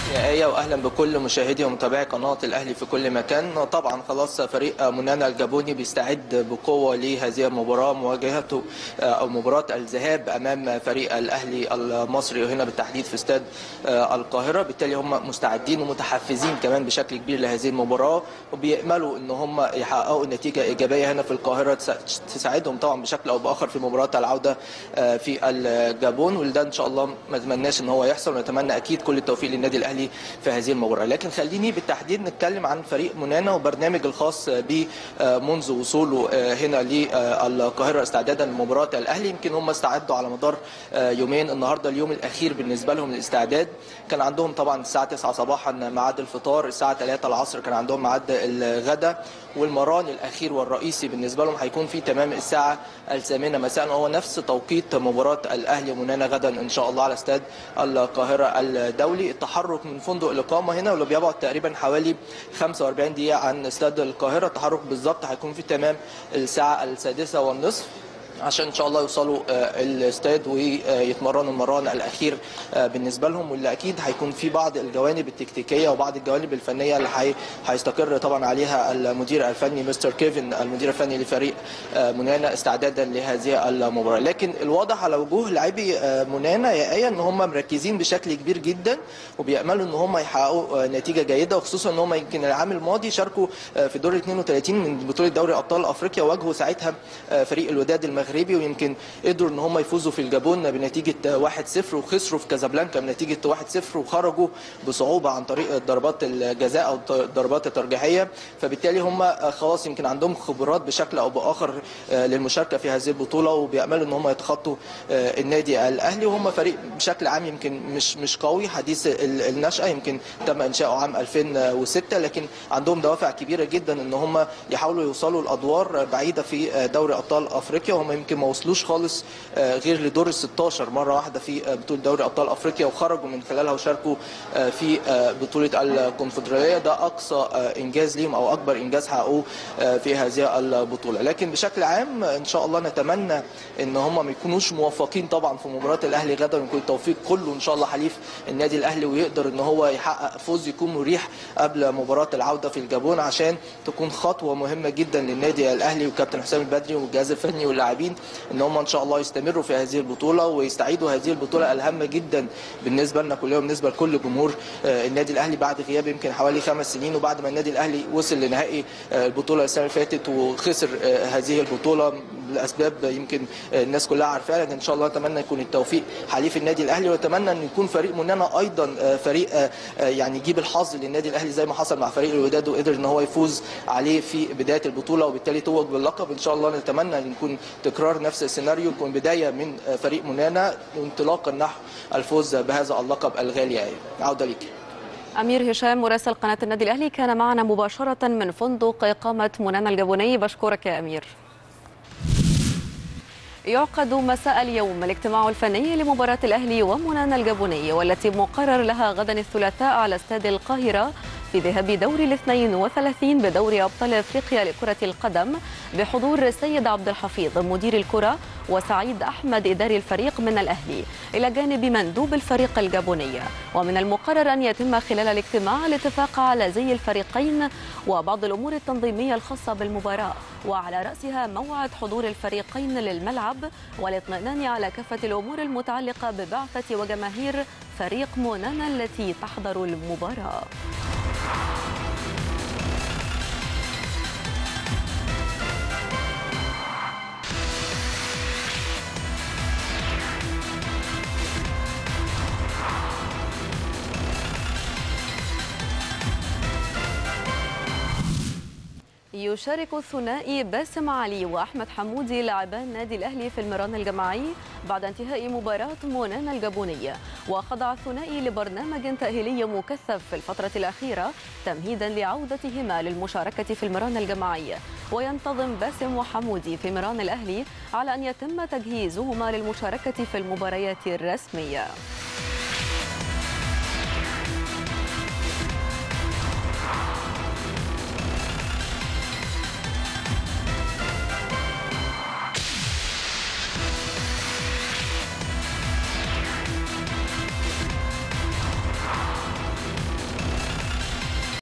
يا آية، وأهلا بكل مشاهدي ومتابعي قناة الأهلي في كل مكان. طبعا خلاص فريق منانا الجابوني بيستعد بقوة لهذه المباراة، مواجهته أو مباراة الذهاب أمام فريق الأهلي المصري هنا بالتحديد في استاد القاهرة. بالتالي هم مستعدين ومتحفزين كمان بشكل كبير لهذه المباراة، وبيأملوا أن هم يحققوا نتيجة إيجابية هنا في القاهرة تساعدهم طبعا بشكل أو بآخر في مباراة العودة في الجابون. ولده إن شاء الله ما نتمناش أن هو يحصل، ونتمنى أكيد كل التوفيق للنادي الأهلي في هذه المباراة. لكن خليني بالتحديد نتكلم عن فريق منانا وبرنامج الخاص به منذ وصوله هنا للقاهرة استعدادا لمباراة الأهلي. يمكن هم استعدوا على مدار يومين، النهارده اليوم الأخير بالنسبة لهم للاستعداد. كان عندهم طبعا الساعة 9 صباحا ميعاد الفطار، الساعة 3 العصر كان عندهم ميعاد الغداء، والمران الأخير والرئيسي بالنسبة لهم هيكون في تمام الساعة 8 مساء، وهو نفس توقيت مباراة الأهلي ومنانا غدا إن شاء الله على استاد القاهرة الدولي. التحرك من فندق الإقامة هنا واللي بيبعد تقريبا حوالي 45 دقيقة عن استاد القاهرة، التحرك بالظبط هيكون في تمام الساعة 6:30 عشان ان شاء الله يوصلوا الاستاد ويتمرنوا المران الاخير بالنسبه لهم، واللي اكيد هيكون في بعض الجوانب التكتيكيه وبعض الجوانب الفنيه اللي هيستقر طبعا عليها المدير الفني مستر كيفن، المدير الفني لفريق منانا استعدادا لهذه المباراه. لكن الواضح على وجوه لاعبي منانا يا ايه ان هم مركزين بشكل كبير جدا، وبياملوا ان هم يحققوا نتيجه جيده، وخصوصا ان هم يمكن العام الماضي شاركوا في دور 32 من بطوله دوري ابطال افريقيا، واجهوا ساعتها فريق الوداد المغربي، ويمكن قدروا ان هم يفوزوا في الجابون بنتيجه 1-0، وخسروا في كازابلانكا بنتيجه 1-0، وخرجوا بصعوبه عن طريق ضربات الجزاء او الضربات الترجيحيه. فبالتالي هم خلاص يمكن عندهم خبرات بشكل او باخر للمشاركه في هذه البطوله، وبياملوا ان هم يتخطوا النادي الاهلي. وهم فريق بشكل عام يمكن مش قوي، حديث النشأة، يمكن تم انشاؤه عام 2006، لكن عندهم دوافع كبيره جدا ان هم يحاولوا يوصلوا لادوار بعيده في دوري ابطال افريقيا. وهم يمكن ما وصلوش خالص غير لدور ال 16 مره واحده في بطوله دوري ابطال افريقيا، وخرجوا من خلالها وشاركوا في بطوله الكونفدراليه. ده اقصى انجاز ليهم او اكبر انجاز حققوه في هذه البطوله. لكن بشكل عام ان شاء الله نتمنى ان هم ما يكونوش موفقين طبعا في مباراه الاهلي غدا، ويكون التوفيق كله ان شاء الله حليف النادي الاهلي، ويقدر ان هو يحقق فوز يكون مريح قبل مباراه العوده في الجابون، عشان تكون خطوه مهمه جدا للنادي الاهلي وكابتن حسام البدري والجهاز الفني واللاعبين ان هم ان شاء الله يستمروا في هذه البطوله ويستعيدوا هذه البطوله الهامه جدا بالنسبه لنا كلنا وبالنسبه لكل جمهور النادي الاهلي بعد غياب يمكن حوالي 5 سنين، وبعد ما النادي الاهلي وصل لنهائي البطوله السنه اللي فاتت وخسر هذه البطوله لاسباب يمكن الناس كلها عارفاها. لكن ان شاء الله نتمنى يكون التوفيق حليف النادي الاهلي، ونتمنى ان يكون فريق مننا ايضا فريق يعني يجيب الحظ للنادي الاهلي زي ما حصل مع فريق الوداد، وقدر ان هو يفوز عليه في بدايه البطوله وبالتالي توج باللقب. ان شاء الله نتمنى ان يكون تكرار نفس السيناريو، يكون بدايه من فريق منانا وانطلاقا نحو الفوز بهذا اللقب الغالي. عوده ليك. أمير هشام مراسل قناة النادي الأهلي كان معنا مباشرة من فندق إقامة منانا الجابوني، بشكرك يا أمير. يعقد مساء اليوم الاجتماع الفني لمباراة الأهلي ومنانا الجابوني، والتي مقرر لها غدا الثلاثاء على استاد القاهرة في ذهاب دوري 32 بدوري أبطال أفريقيا لكرة القدم، بحضور سيد عبد الحفيظ مدير الكرة وسعيد أحمد إداري الفريق من الأهلي، إلى جانب مندوب الفريق الجابوني. ومن المقرر أن يتم خلال الاجتماع الاتفاق على زي الفريقين وبعض الأمور التنظيمية الخاصة بالمباراة، وعلى رأسها موعد حضور الفريقين للملعب والاطمئنان على كافة الأمور المتعلقة ببعثة وجماهير فريق منانا التي تحضر المباراة. يشارك الثنائي باسم علي وأحمد حمودي لاعبان النادي الأهلي في المران الجماعي بعد انتهاء مباراة منانا الجابونية، وخضع الثنائي لبرنامج تأهيلي مكثف في الفترة الأخيرة تمهيدا لعودتهما للمشاركة في المران الجماعي. وينتظم باسم وحمودي في مران الأهلي على أن يتم تجهيزهما للمشاركة في المباريات الرسمية.